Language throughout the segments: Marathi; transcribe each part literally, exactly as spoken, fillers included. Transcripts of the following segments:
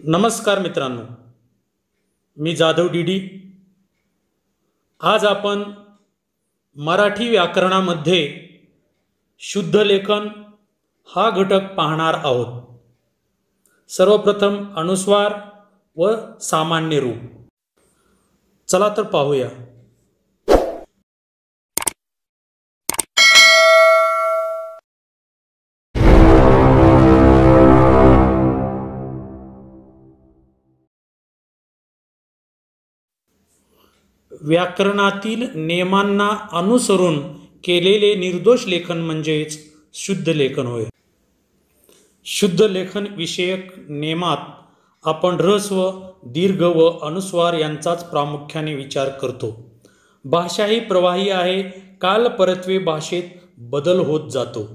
नमस्कार मित्रांनो, मी जाधव डीडी। आज आपण मराठी व्याकरणामध्ये शुद्ध लेखन हा घटक पाहणार आहोत। सर्वप्रथम अनुस्वार व सामान्य रूप। चला तर पाहूया। व्याकरणातील नियमांना अनुसरून केलेले निर्दोष लेखन म्हणजेच शुद्ध लेखन होय। शुद्ध लेखन विषयक नियमात आपण ऱ्हस्व, दीर्घ व अनुस्वार यांचाच प्रामुख्याने विचार करतो। भाषा ही प्रवाही आहे, काल परत्वे भाषेत बदल होत जातो।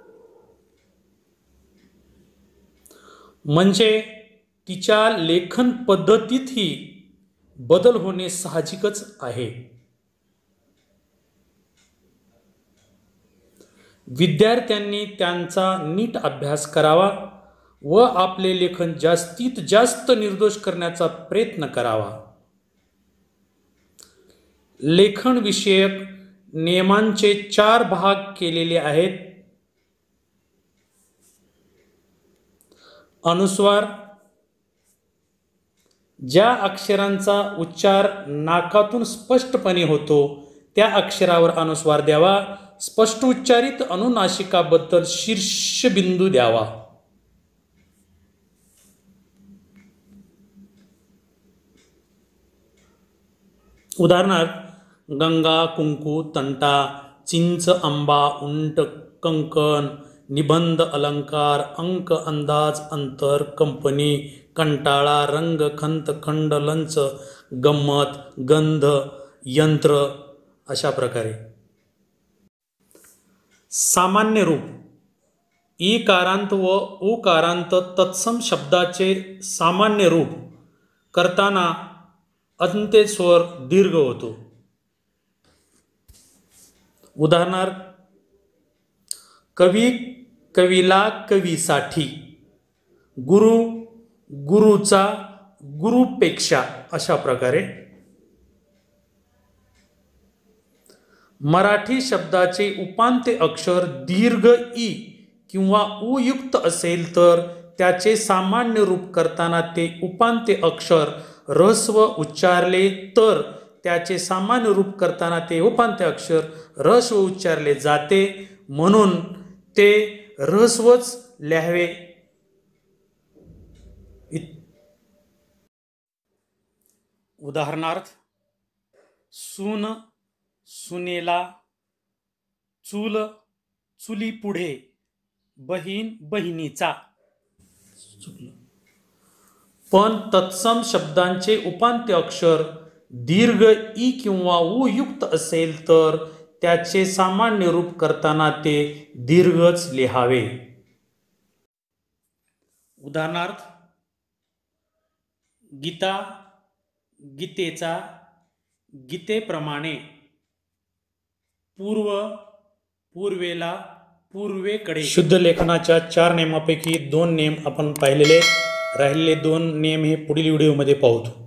म्हणजे तिच्या लेखन पद्धतीतही बदल होणे साहजिकच आहे। विद्यार्थ्यांनी त्यांचा नीट अभ्यास करावा व आपले लेखन जास्तीत जास्त निर्दोष करण्याचा प्रयत्न करावा। लेखन विषयक नियमांचे चार भाग केलेले आहेत। अनुस्वार, ज्या अक्षरांचा उच्चार नाकातून स्पष्टपणे होतो त्या अक्षरावर अनुस्वार द्यावा। स्पष्ट उच्चारित अनुनासिकाबद्दल शीर्षबिंदू द्यावा। उदाहरणार्थ गंगा, कुंकू, तंटा, चिंच, आंबा, उंट, कंकण, निबंध, अलंकार, अंक, अंदाज, अंतर, कंपनी, कंटाळा, रंग, खंत, खंड, लंच, गंमत, गंध, यंत्र अशा प्रकारे। सामान्य रूप, ईकारांत व उकारांत तत्सम शब्दाचे सामान्य रूप करताना अंत्यस्वर दीर्घ होतो। उदाहरणार्थ कवी, कवीला, कवीसाठी, गुरु, गुरुचा, गुरुपेक्षा अशा प्रकारे। मराठी शब्दाचे उपांत्य अक्षर दीर्घ ई किंवा उ युक्त असेल तर त्याचे सामान्य रूप करताना ते उपांत्य अक्षर ऱ्हस्व उच्चारले तर त्याचे सामान्य रूप करताना ते उपांत्य अक्षर ऱ्हस्व उच्चारले जाते, म्हणून ते ऱ्हस्वच लिहावे। उदाहरणार्थ सून, सुनेला, चूल, चुली पुढे, बहीण, बहिणीचा। पण तत्सम शब्दांचे उपांत्य अक्षर दीर्घ ई किंवा उ युक्त असेल तर त्याचे सामान्य रूप करताना ते दीर्घच लिहावे। उदाहरणार्थ गीता, गीतेचा, गीतेप्रमाणे, पूर्व, पूर्वेला, पूर्वेकडे। शुद्ध लेखनाच्या चार नियमापैकी दोन नियम आपण पाहिलेले, राहिलेले दोन नियम हे पुढील व्हिडिओमध्ये पाहू।